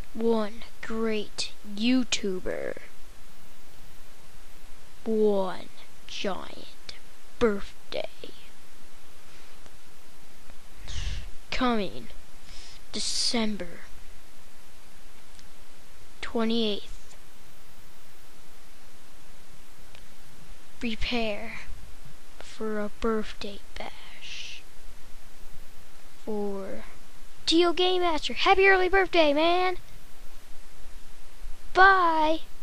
One great YouTuber. One giant birthday. Coming December 28th. Prepare for a birthday bash for Teal Game Master. Happy early birthday, man! Bye!